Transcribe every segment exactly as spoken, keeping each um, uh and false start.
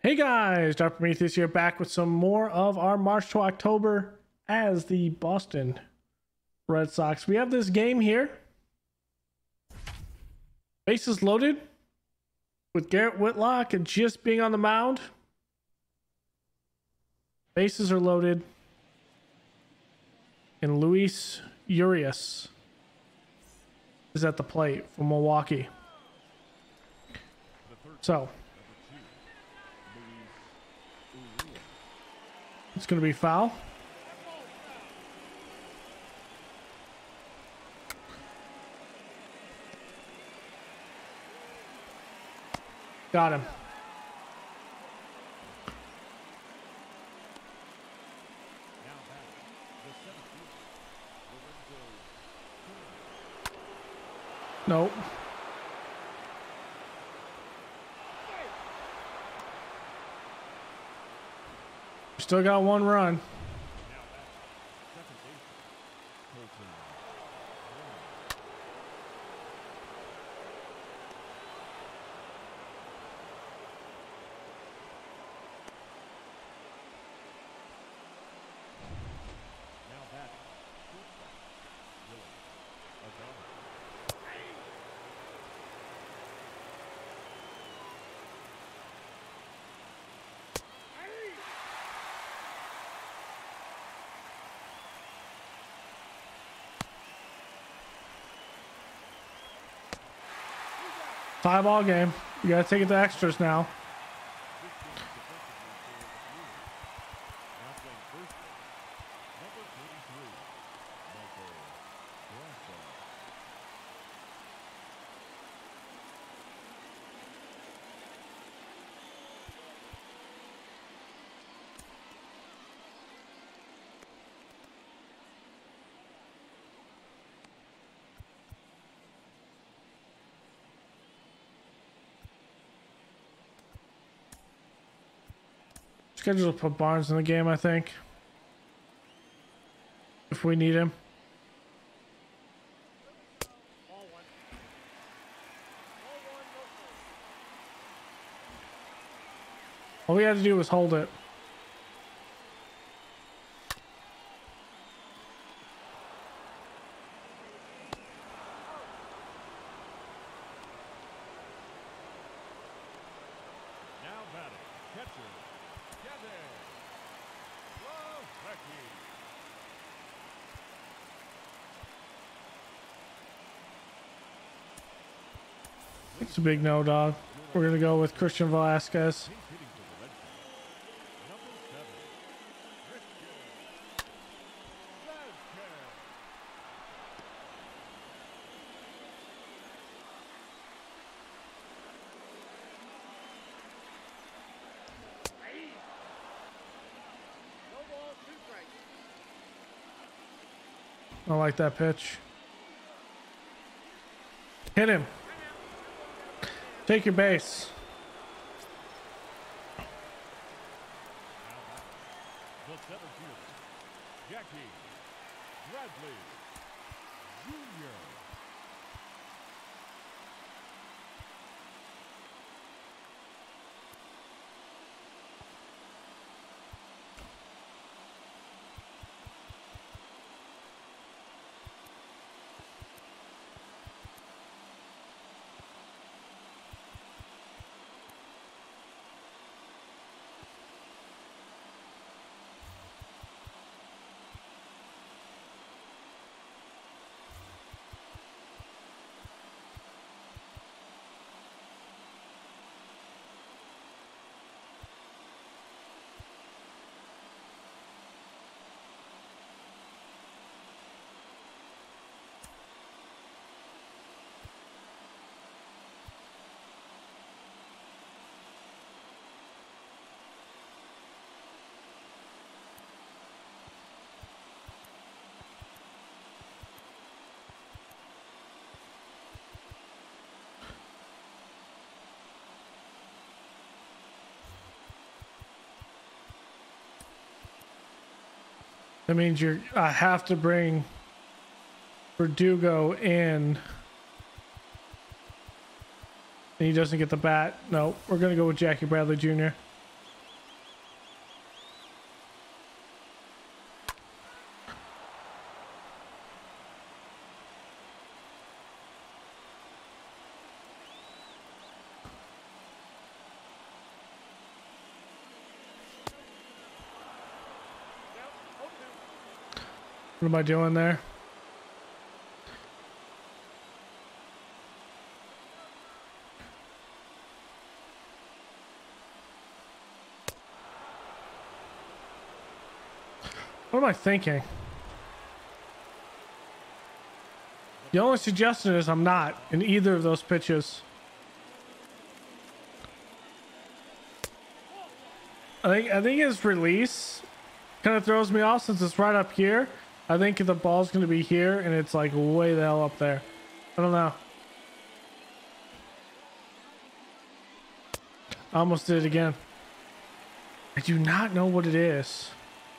Hey guys, Doctor Prometheus here, back with some more of our March to October as the Boston Red Sox. We have this game here. Bases loaded with Garrett Whitlock and just being on the mound. Bases are loaded. And Luis Urias is at the plate for Milwaukee. So it's going to be foul. Got him. Nope. Still got one run. Tie ball game. You gotta take it to extras now. Scheduled to put Barnes in the game, I think, if we need him. All we had to do was hold it. It's a big no, dog. We're gonna go with Christian Velasquez. I like that pitch. Hit him. Take your base. The center fielder, Jackie Bradley Junior That means you're. I have to bring Verdugo in. And he doesn't get the bat. No, we're gonna go with Jackie Bradley Junior What am I doing there? What am I thinking? The only suggestion is I'm not in either of those pitches. I think I think his release kind of throws me off since it's right up here. I think the ball's going to be here and it's like way the hell up there. I don't know. I almost did it again. I do not know what it is.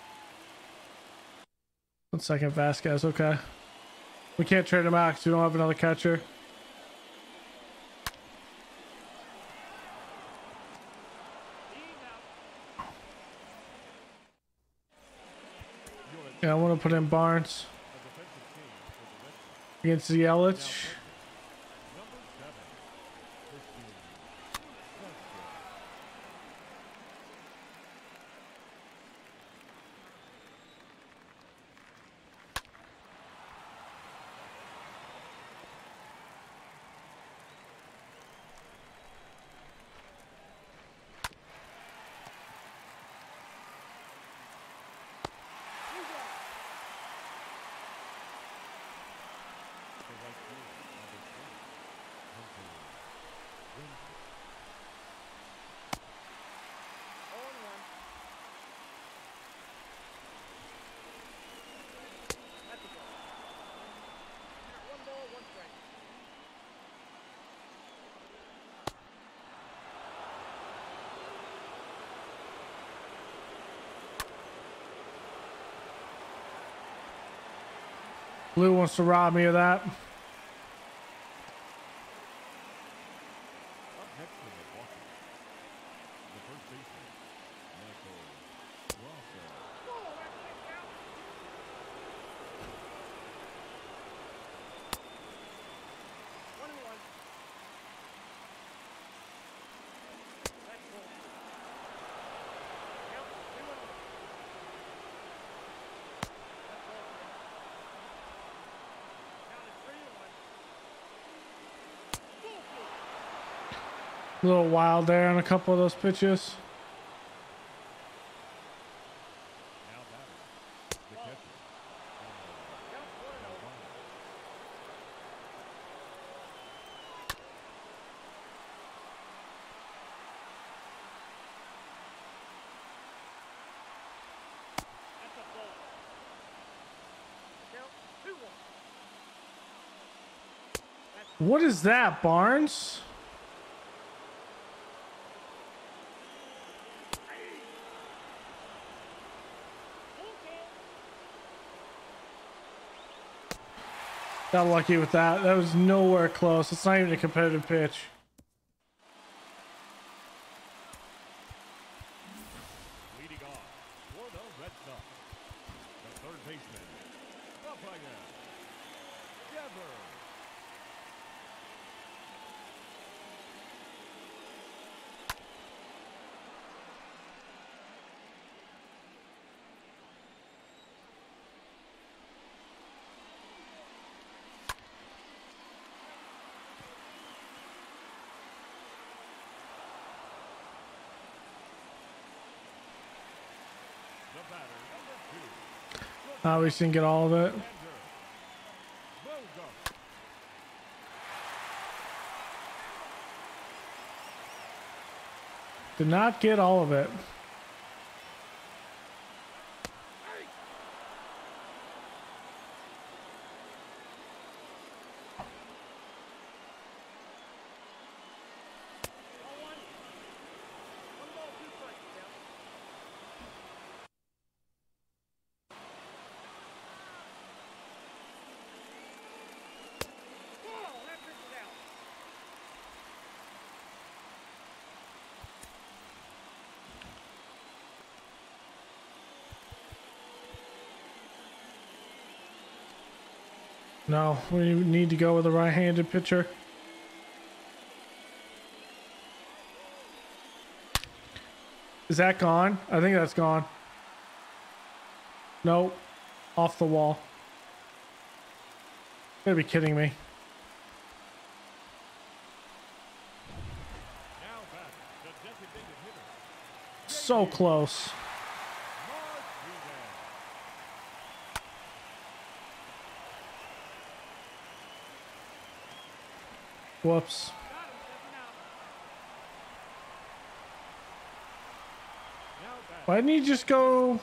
One second, Vasquez. Okay. We can't trade him out because we don't have another catcher. Yeah, I want to put in Barnes against Yelich. Blue wants to rob me of that. Up next in the Boston, the first baseman, Michael Rosso. A little wild there on a couple of those pitches. Now batting, the catcher. What is that, Barnes? Got lucky with that. That was nowhere close. It's not even a competitive pitch. Leading off for the Red Sox, the third baseman, Rafael Devers. Uh, we didn't get all of it. Did not get all of it. No, we need to go with a right-handed pitcher. Is that gone? I think that's gone. Nope. Off the wall. You're gotta be kidding me. Now back, the designated hitter. So close. Whoops. Why didn't you just go?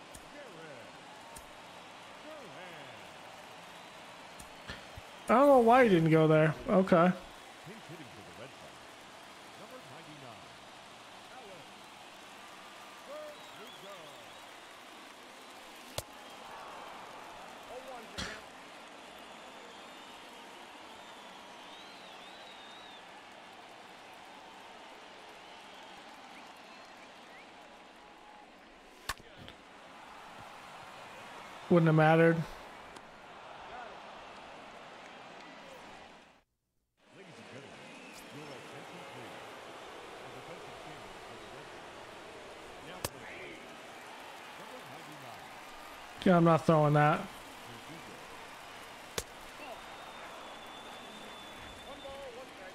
I don't know why he didn't go there. Okay. Pinch hitting for the Red Sox. Number ninety-nine. Alex. First we go. oh one to count. Wouldn't have mattered. Ladies and gentlemen, your attention please. The defensive team for the Red Sox. Now for the Brewers. Number ninety-nine. Yeah, I'm not throwing that. One ball, one strike.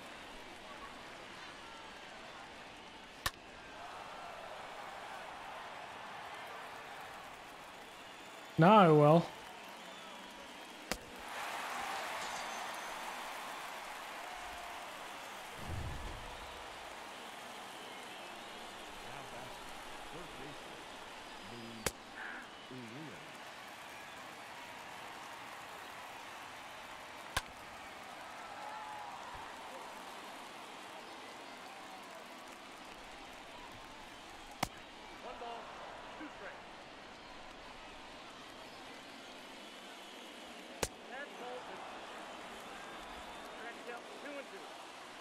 Now I will. Now back. First baseman. Louis Urias. One ball, two strikes. That's Bolton. Strike out, two and two.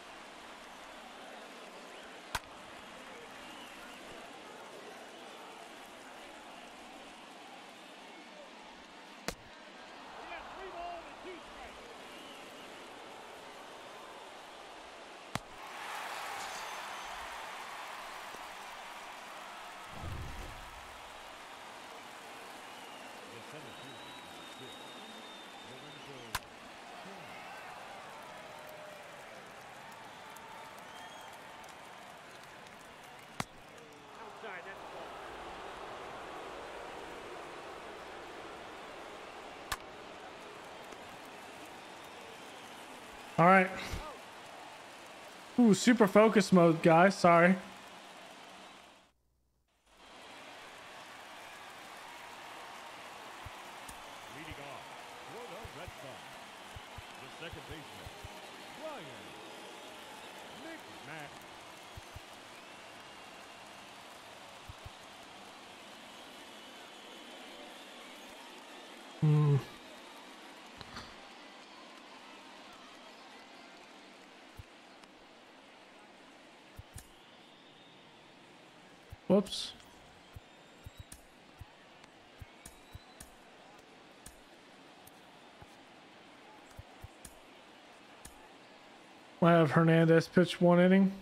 We got three balls and two strikes. The center fielder is six. Lorenzo Cain. Outside, that's a ball. All right. Ooh, super focus mode, guys. Sorry. Leading off for the Red Sox, the second baseman, Ryan McMahon. Hmm. Whoops. Might have Hernandez pitch one inning.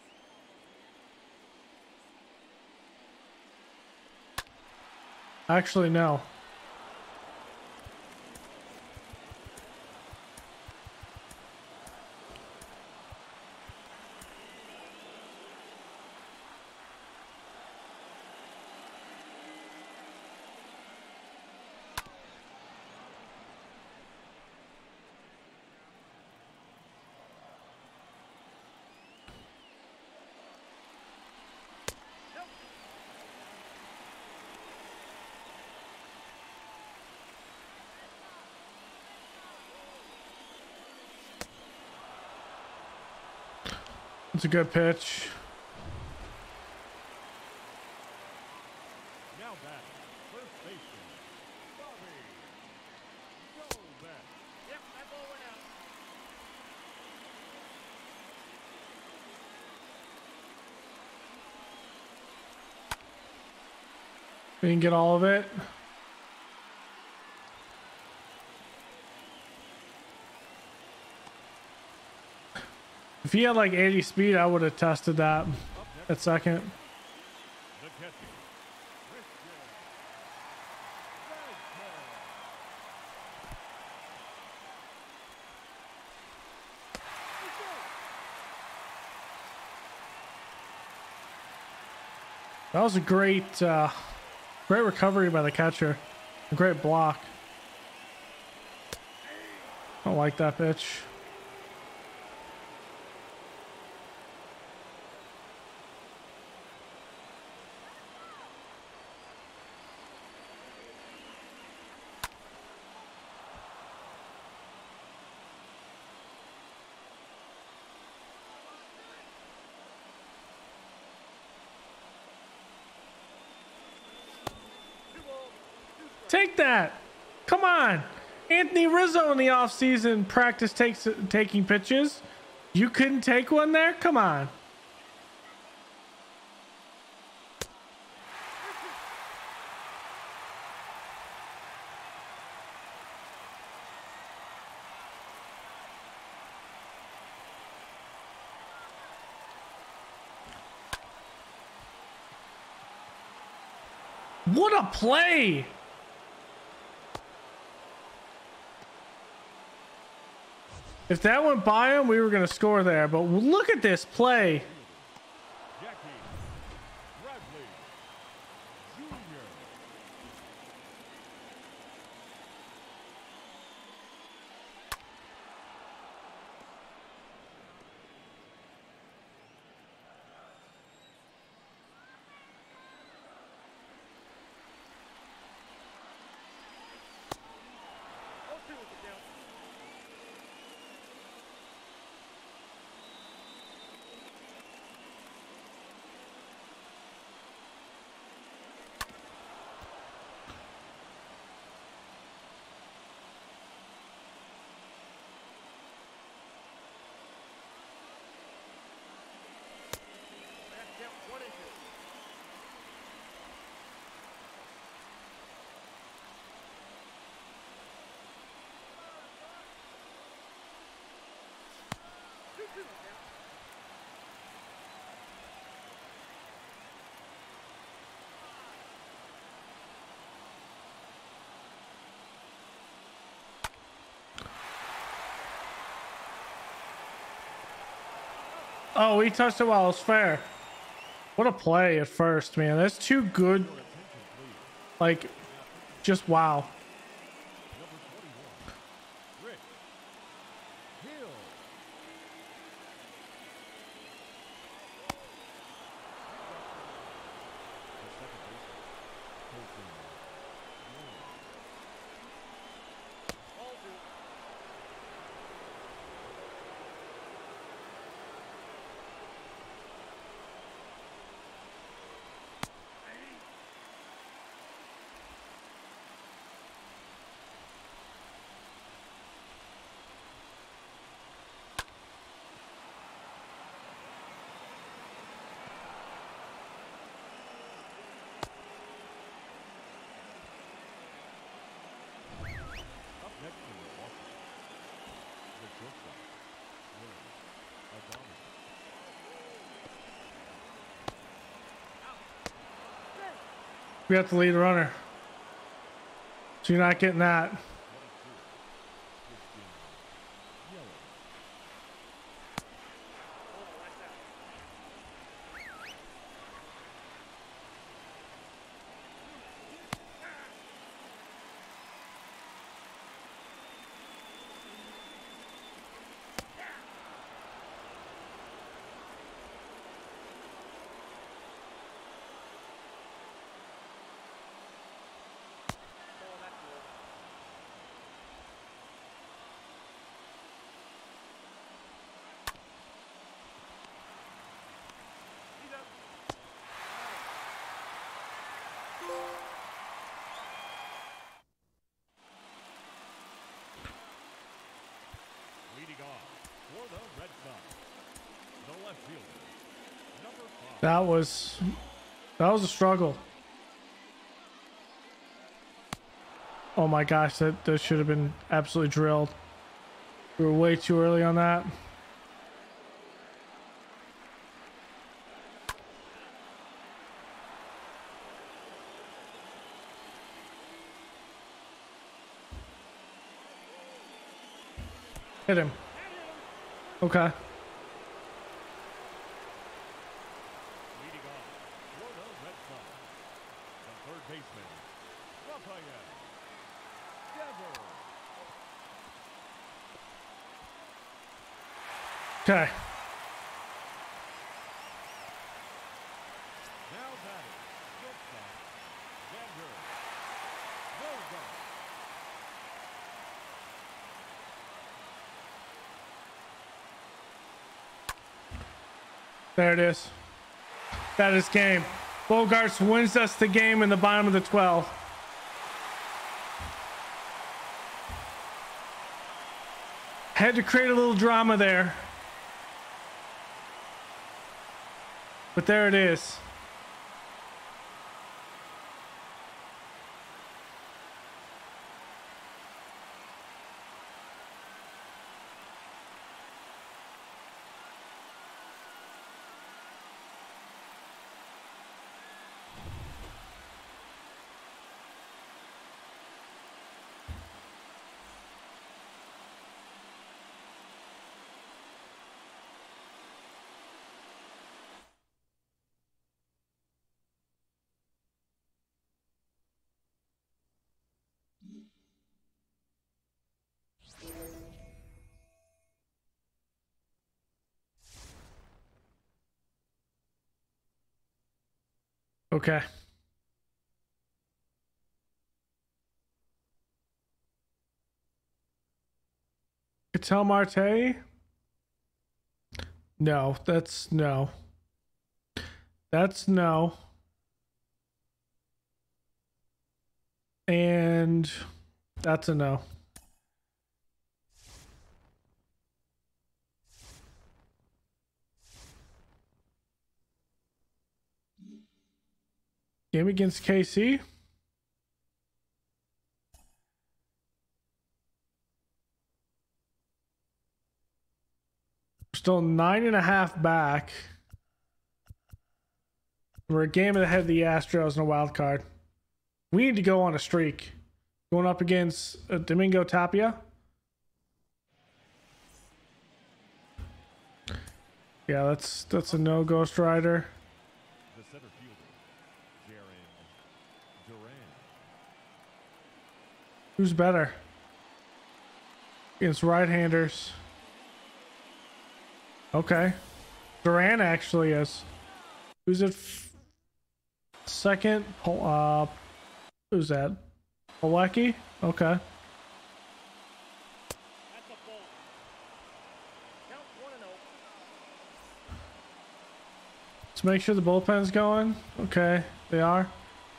Actually, no. It's a good pitch. Now back, first baseman, Bobby. Go back. Yep, that ball went out. We didn't get all of it. If he had like eighty speed, I would have tested that at second. The catcher, Christian Red That was a great, uh, great recovery by the catcher. A great block. I don't like that pitch. Take that. Come on. Anthony Rizzo in the offseason practice takes taking pitches. You couldn't take one there? Come on. What a play. If that went by him, we were going to score there. But look at this play. Oh, he touched it while it was fair. What a play at first, man. That's too good. Like, just wow. We have to lead the runner. So you're not getting that. Leading off for the Red Sox, the left fielder, number five. That was that was a struggle. Oh my gosh, that, that should have been absolutely drilled. We were way too early on that. Hit him. Okay. Leading off for the Red Sox, baseman, Rafael Devers. Okay. Now batting, shortstop, Devers. No go. There it is. That is game. Bogarts wins us the game in the bottom of the twelfth. Had to create a little drama there. But there it is. Okay. Cattell Marte? No, that's no. That's no. And that's a no. Game against K C. Still nine and a half back. We're a game ahead of the Astros in a wild card. We need to go on a streak. Going up against uh, Domingo Tapia. Yeah, that's that's a no, Ghost Rider. The center fielder, Jaron Duran. Who's better? Against right-handers. Okay. Duran actually is. Who's it? F second? Uh, who's that? Polecki? Okay. That's a ball. Count one and oh. Let's make sure the bullpen's going. Okay, they are.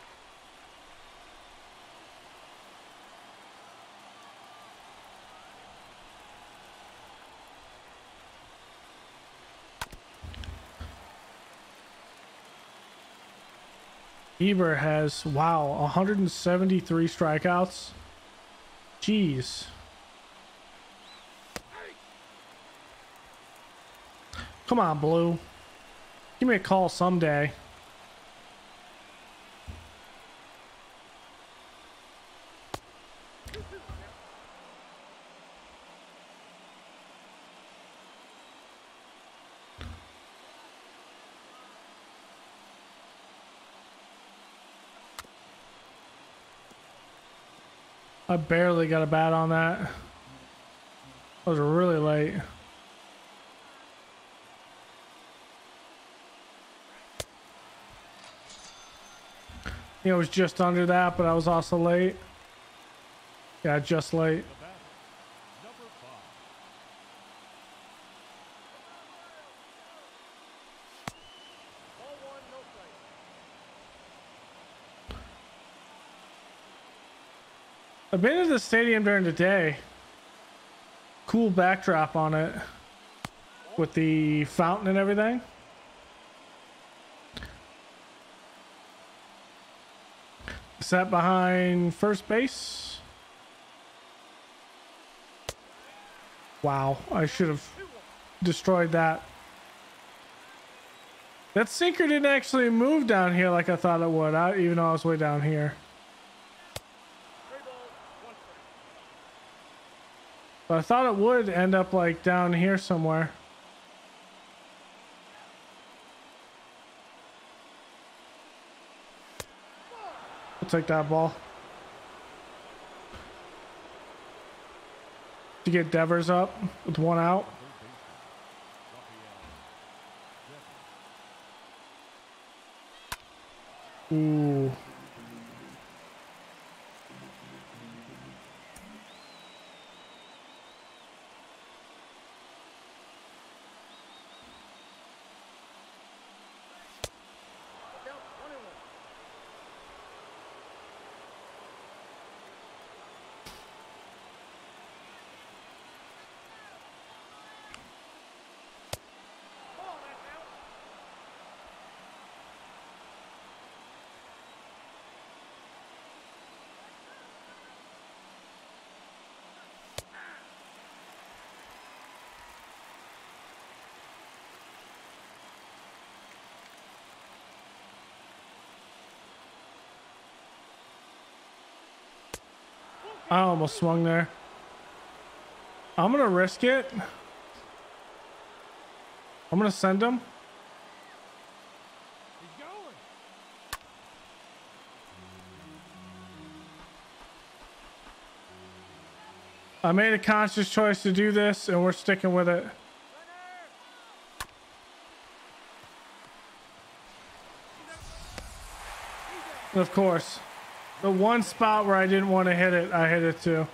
Eber has, wow, one hundred seventy-three strikeouts. Jeez. Come on, Blue. Give me a call someday. I barely got a bat on that. I was really late. It was just under that, but I was also late. Yeah, just late. The batter, number five. Ball one, no strike. I've been to the stadium during the day. Cool backdrop on it with the fountain and everything. Sat behind first base. Wow, I should have destroyed that. That sinker didn't actually move down here like I thought it would, I, even though I was way down here. Three balls, one strike. But I thought it would end up like down here somewhere. I'll take that ball. To get Devers up with one out. Ooh. I almost swung there. I'm gonna risk it. I'm gonna send him. He's going. I made a conscious choice to do this, and we're sticking with it. And of course, the one spot where I didn't want to hit it, I hit it too.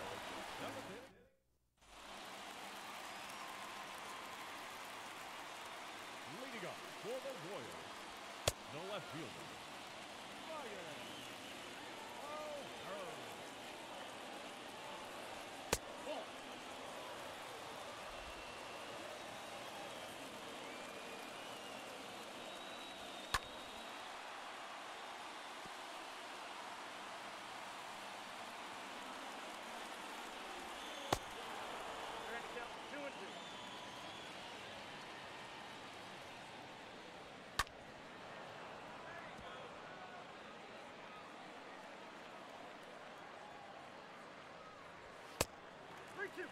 Leading up for the Royals, the left fielder, Ryan O'Hearn. Ball. Strike out two and two. Three two.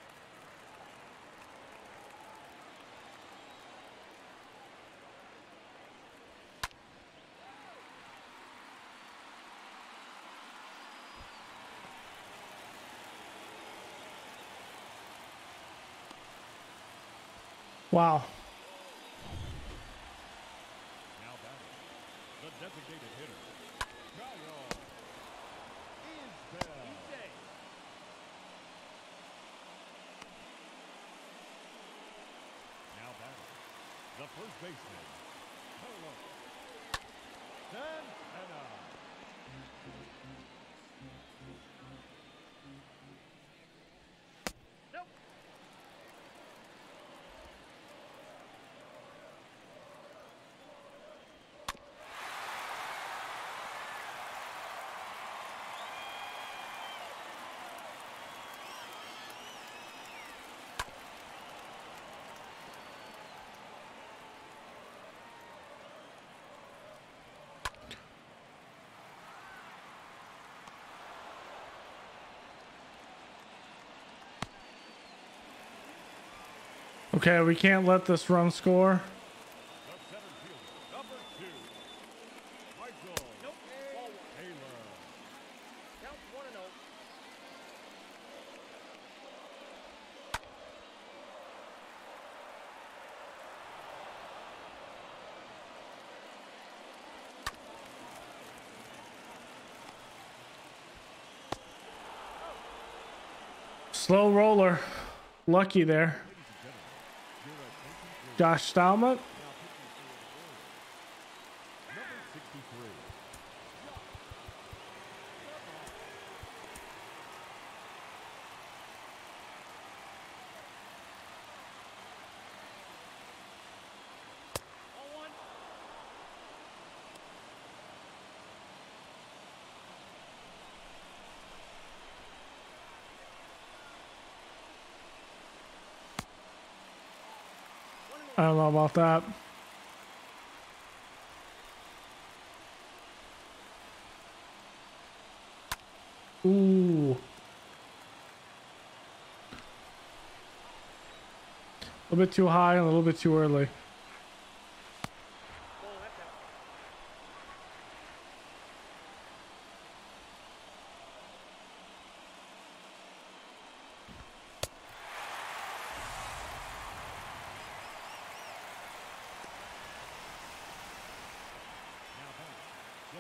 Wow. Now batting, the designated hitter, Kyle Isbell. Now batting, the first baseman, Carlos Santana. Nope. Okay, we can't let this run score. The center fielder, number two, Michael Nope. Ball one. Taylor. Count one and oh. Slow roller. Lucky there. Josh Stalmont. Number sixty-three. Ball one. I don't know about that. Ooh. A little bit too high and a little bit too early. Ball, that's out.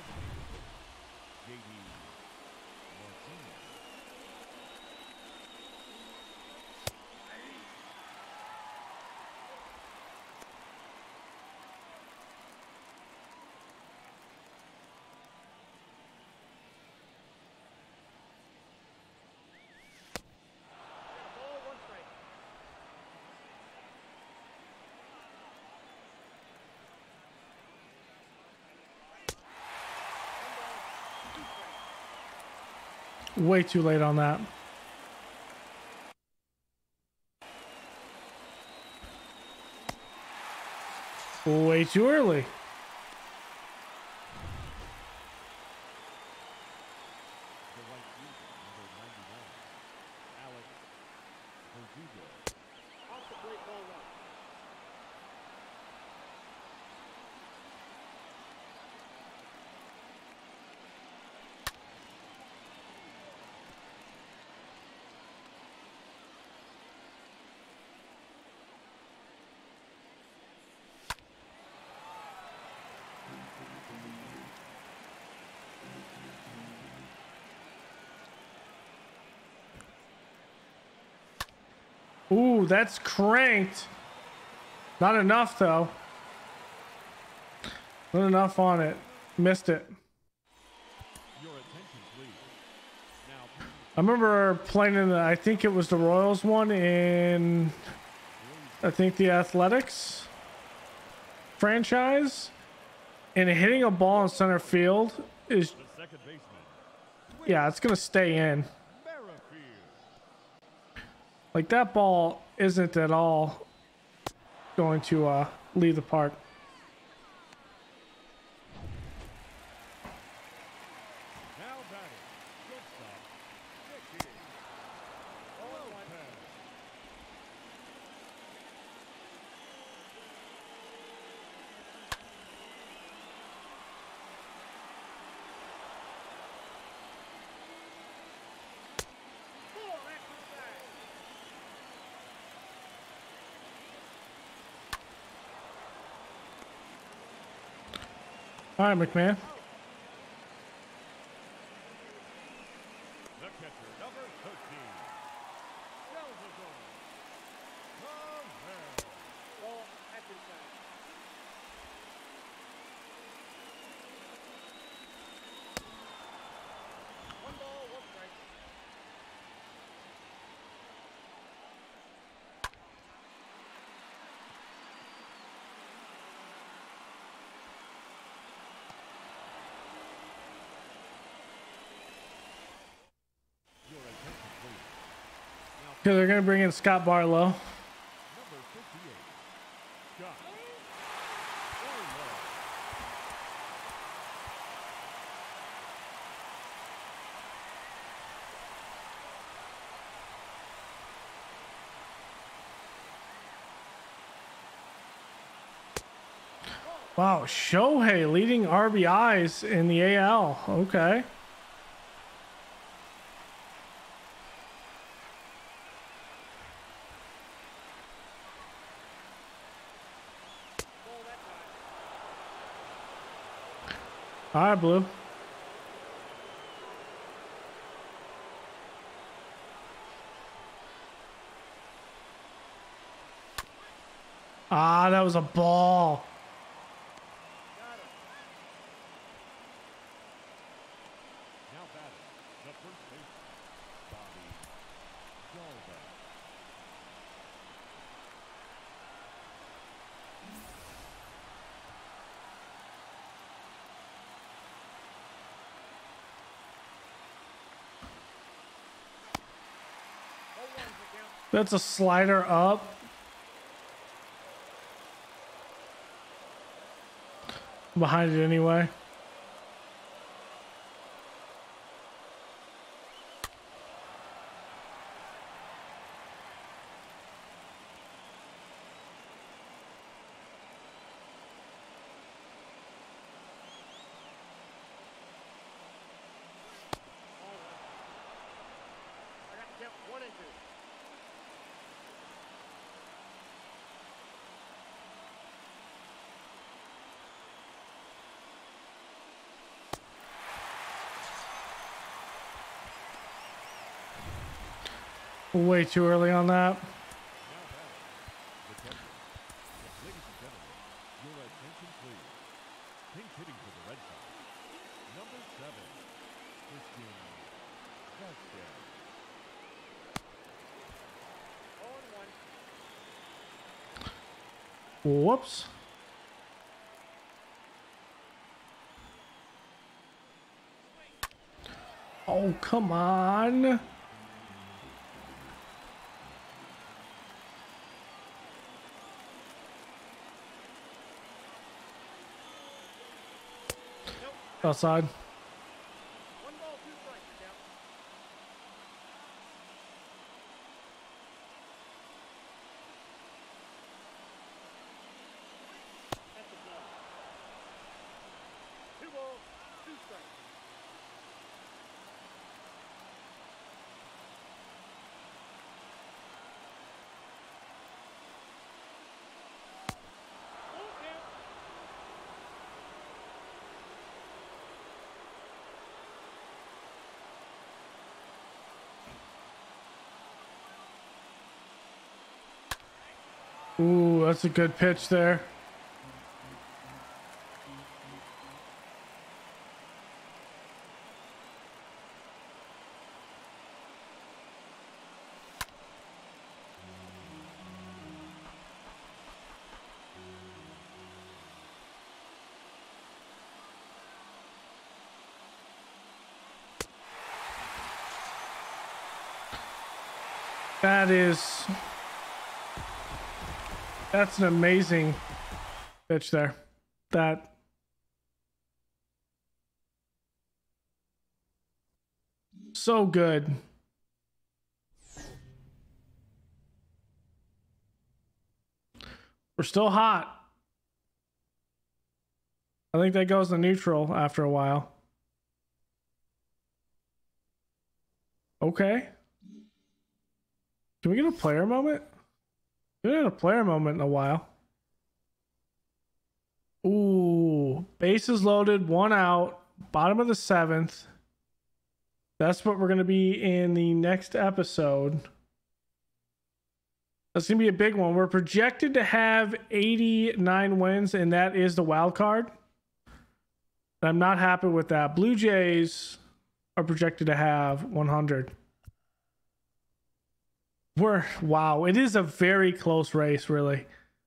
J D Martinez. Ball, one strike. Way too late on that. Way too early. The right fielder, number ninety-one, Alex Verdugo. Off the plate, ball one. Ooh, that's cranked. Not enough though. Not enough on it. Missed it. Your attention, please. Now, I remember playing in the, I think it was the Royals one in, I think the Athletics franchise, and hitting a ball in center field is, the second baseman, yeah, it's gonna stay in. Merrifield. Like that ball isn't at all going to uh, leave the park. Now batting, shortstop, Mickey Lopez. Ball, that's inside. All right, McMahon. The catcher, number thirteen, Salvador Cabrera. Ball, that's inside. One ball, one strike. Your attention, please. Okay, they're gonna bring in Scott Barlow. Number fifty-eight, Scott Barlow. Wow, Shohei leading R B Is in the A L. Okay. Ball, that time. All right, Blue. Ah, that was a ball. Got him. Now batting, the first baseman, Bobby Dalbec. Ball one's the count. That's a slider up. Behind it anyway. Ball one. I got the count one and two. Way too early on that. Now batting, the catcher. Ladies and gentlemen, your attention please. Pinch hitting for the Red Sox. Number seven, Christian Vasquez. oh and one. Whoops. Oh, come on. Outside. One ball, two strikes. You're down. That's a ball. Two balls, two strikes. Full count. Ooh, that's a good pitch there. That is... That's an amazing pitch there. That... So good. We're still hot. I think that goes to neutral after a while. Okay. Can we get a player moment? We haven't had a player moment in a while. Ooh, bases loaded, one out, bottom of the seventh. That's what we're going to be in the next episode. That's going to be a big one. We're projected to have eighty-nine wins, and that is the wild card. I'm not happy with that. Blue Jays are projected to have one hundred. We're wow, it is a very close race, really.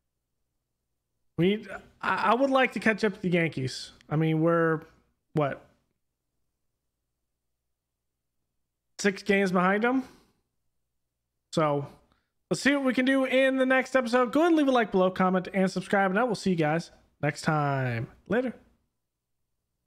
We, I, I would like to catch up to the Yankees. I mean, we're what, six games behind them. So let's see what we can do in the next episode. Go ahead and leave a like below, comment, and subscribe, and I will see you guys next time. Later.